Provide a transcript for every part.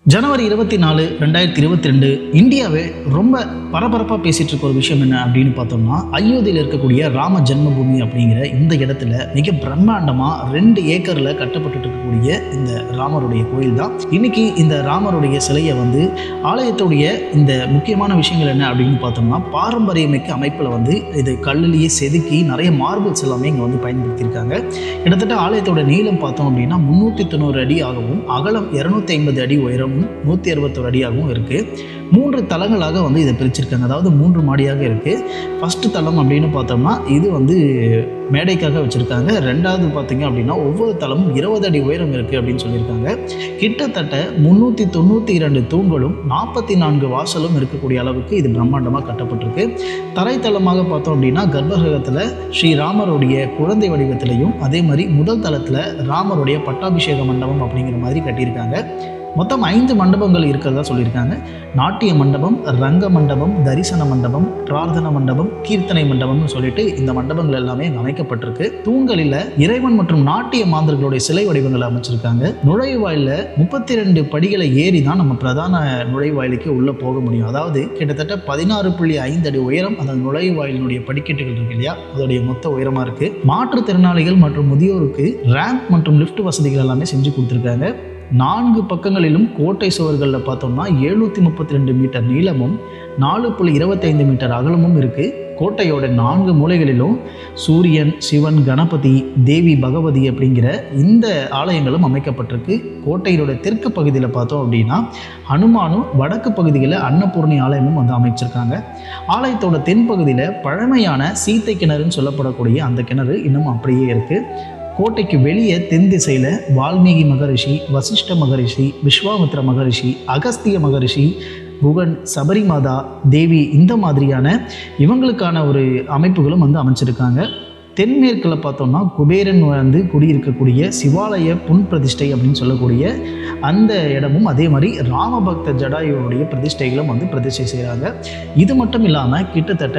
ஜனவரி 24, 2022 இந்தியாவே ரொம்ப பரபரப்பாக பேசிகிட்டு இருக்க ஒரு விஷயம் என்ன அப்படின்னு பார்த்தோம்னா, அயோத்தியில் இருக்கக்கூடிய ராம ஜென்மபூமி அப்படிங்கிற இந்த இடத்துல மிக பிரம்மாண்டமாக 2 ஏக்கரில் கட்டப்பட்டு இருக்கக்கூடிய இந்த ராமருடைய கோயில் தான். இன்னைக்கு இந்த ராமருடைய சிலையை ஆலயத்துடைய இந்த முக்கியமான விஷயங்கள் என்ன அப்படின்னு பார்த்தோம்னா, பாரம்பரியமிக்க அமைப்பில் இது கல்லிலேயே செதுக்கி நிறைய மார்பிள்ஸ் எல்லாமே இங்கே பயன்படுத்தியிருக்காங்க. கிட்டத்தட்ட ஆலயத்தோட நீளம் பார்த்தோம் அப்படின்னா 390 அடி ஆகவும், அகலம் 250 அடி உயரம் 161 அடியாகவும் இருக்கு. 3 தளங்களாக இதை பிரிச்சிருக்காங்க. அதாவது 3 மாடியாக இருக்கு. ஃபர்ஸ்ட் தளம் அப்படின்னு பார்த்தோம்னா இது மேடைக்காக வச்சிருக்காங்க. ரெண்டாவது பார்த்தீங்க அப்படின்னா ஒவ்வொரு தளமும் 20 அடி உயரம் இருக்கு அப்படின்னு சொல்லியிருக்காங்க. கிட்டத்தட்ட 392 தூண்களும் 44 வாசலும் இருக்கக்கூடிய அளவுக்கு இது பிரம்மாண்டமாக கட்டப்பட்டிருக்கு. தரைத்தளமாக பார்த்தோம் அப்படின்னா கர்ப்பகிரகத்தில் ஸ்ரீராமருடைய குழந்தை வடிவத்திலையும், அதே மாதிரி முதல் தளத்தில் ராமருடைய பட்டாபிஷேக மண்டபம் அப்படிங்கிற மாதிரி கட்டியிருக்காங்க. மொத்தம் 5 மண்டபங்கள் இருக்கிறதா சொல்லியிருக்காங்க. நாட்டிய மண்டபம், ரங்க மண்டபம், தரிசன மண்டபம், பிரார்த்தன மண்டபம், கீர்த்தனை மண்டபம்னு சொல்லிட்டு இந்த மண்டபங்கள் எல்லாமே அமைக்கப்பட்டிருக்கு. தூண்களில் இறைவன் மற்றும் நாட்டிய மாந்தர்களுடைய சிலை வடிவங்களை அமைச்சிருக்காங்க. நுழைவாயில 32 படிகளை ஏறி தான் நம்ம பிரதான நுழைவாயிலுக்கு உள்ள போக முடியும். அதாவது கிட்டத்தட்ட 16.5 அடி உயரம் அந்த நுழைவாயிலினுடைய படிக்கட்டுகள் இருக்கு இல்லையா, அதோடைய மொத்த உயரமா இருக்கு. மாற்றுத்திறனாளிகள் மற்றும் முதியோருக்கு ரேம்ப் மற்றும் லிஃப்ட் வசதிகள் எல்லாமே செஞ்சு கொடுத்துருக்காங்க. 4 பக்கங்களிலும் கோட்டை சுவர்களில் பார்த்தோம்னா 732 மீட்டர் நீளமும் 4.25 மீட்டர் அகலமும் இருக்கு. கோட்டையோட 4 மூலைகளிலும் சூரியன், சிவன், கணபதி, தேவி, பகவதி அப்படிங்கிற இந்த ஆலயங்களும் அமைக்கப்பட்டிருக்கு. கோட்டையோட தெற்கு பகுதியில் பார்த்தோம் அப்படின்னா ஹனுமானும், வடக்கு பகுதியில் அன்னபூர்ணி ஆலயமும் அமைச்சிருக்காங்க. ஆலயத்தோட தென்பகுதியில் பழமையான சீத்தை கிணறுன்னு சொல்லப்படக்கூடிய அந்த கிணறு இன்னும் அப்படியே இருக்கு. கோட்டைக்கு வெளியே தென் திசையில் வால்மீகி மகரிஷி, வசிஷ்ட மகரிஷி, விஸ்வாமித்ர மகரிஷி, அகஸ்திய மகரிஷி, குகன், சபரிமாதா தேவி இந்த மாதிரியான இவங்களுக்கான ஒரு அமைப்புகளும் அமைச்சிருக்காங்க. தென்மேற்கில் பார்த்தோம்னா குபேரன் குடியிருக்கக்கூடிய சிவாலய புன் பிரதிஷ்டை அப்படின்னு சொல்லக்கூடிய அந்த இடமும், அதே மாதிரி ராமபக்த ஜடாயுடைய பிரதிஷ்டைகளும் பிரதிஷ்டை செய்கிறாங்க. இது மட்டும் இல்லாமல் கிட்டத்தட்ட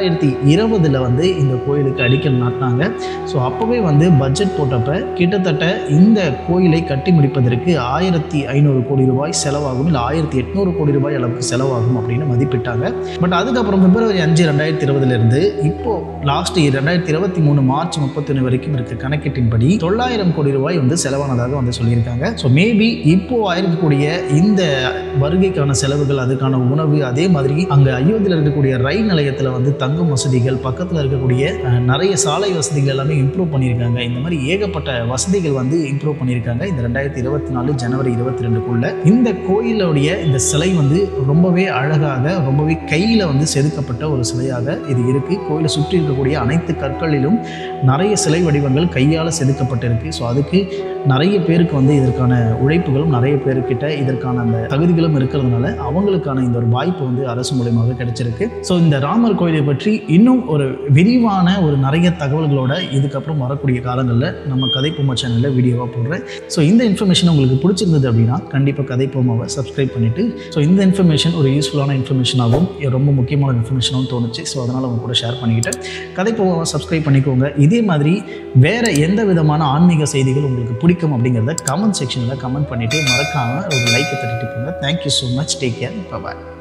2020 இந்த கோயிலுக்கு அடிக்கல் நாட்டினாங்க. ஸோ அப்போவே பட்ஜெட் போட்டப்போ கிட்டத்தட்ட இந்த கோயிலை கட்டி முடிப்பதற்கு 1500 கோடி ரூபாய் செலவாகும், இல்லை 1800 கோடி ரூபாய் அளவுக்கு செலவாகும் அப்படின்னு மதிப்பிட்டாங்க. பட் அதுக்கப்புறம் பிப்ரவரி 5, 2020 இப்போது லாஸ்ட் 2023 மார்ச் 31 வரைக்கும் இருக்க கணக்கீட்டின்படி 900 கோடி ரூபாய் செலவானதாக சொல்லியிருக்காங்க. ஸோ மேபி இப்போ ஆயிருக்கக்கூடிய இந்த வருகைக்கான செலவுகள், அதுக்கான உணவு, அதே மாதிரி அங்கே அயோத்தியில் இருக்கக்கூடிய ரயில் நிலையத்தில் தங்கும் வசதிகள், பக்கத்தில் இருக்கக்கூடிய நிறைய சாலை வசதிகள் எல்லாமே இம்ப்ரூவ் பண்ணியிருக்காங்க. இந்த மாதிரி ஏகப்பட்ட வசதிகள் இம்ப்ரூவ் பண்ணியிருக்காங்க இந்த 2024 ஜனவரி 22க்குள்ள. இந்த கோயிலுடைய இந்த சிலை ரொம்பவே அழகாக, ரொம்பவே கையில் செதுக்கப்பட்ட ஒரு சிலையாக இது இருக்குது. கோயிலை சுற்றி இருக்கக்கூடிய அனைத்து கற்களிலும் நிறைய சிலை வடிவங்கள் கையால் செதுக்கப்பட்டிருக்கு. ஸோ அதுக்கு நிறைய பேருக்கு இதற்கான உழைப்புகளும், நிறைய பேருக்கிட்ட இதற்கான அந்த தகுதிகளும் இருக்கிறதுனால அவங்களுக்கான இந்த ஒரு வாய்ப்பு அரசு மூலமாக கிடைச்சிருக்கு. ஸோ இந்த ராமர் கோயிலை பற்றி இன்னும் ஒரு விரிவான ஒரு நிறைய தகவல்களோட இதுக்கப்புறம் வரக்கூடிய காலங்களில் நம்ம கதைப்போமா சேனலில் வீடியோவாக போடுறேன். ஸோ இந்த இன்ஃபர்மேஷன் உங்களுக்கு பிடிச்சிருந்தது அப்படின்னா கண்டிப்பாக கதைப்போமாவை சப்ஸ்கிரைப் பண்ணிவிட்டு, ஸோ இந்த இன்ஃபர்மேஷன் ஒரு யூஸ்ஃபுல்லான இன்ஃபர்மேஷனாகவும் ரொம்ப முக்கியமான இன்ஃபர்மேஷனாகவும் தோணுச்சு. ஸோ அதனால் அவங்க கூட ஷேர் பண்ணிக்கிட்டேன். கதைப்போமாவை சப்ஸ்கிரைப் பண்ணிக்கோங்க. இதே மாதிரி வேறு எந்த விதமான ஆன்மீக செய்திகள் உங்களுக்கு பிடிக்கும் அப்படிங்கிறத கமெண்ட் செக்ஷனில் கமெண்ட் பண்ணிவிட்டு மறக்காமல் ஒரு லைக்கை தட்டிட்டு போங்க. Thank you so much. Take care. பாய்.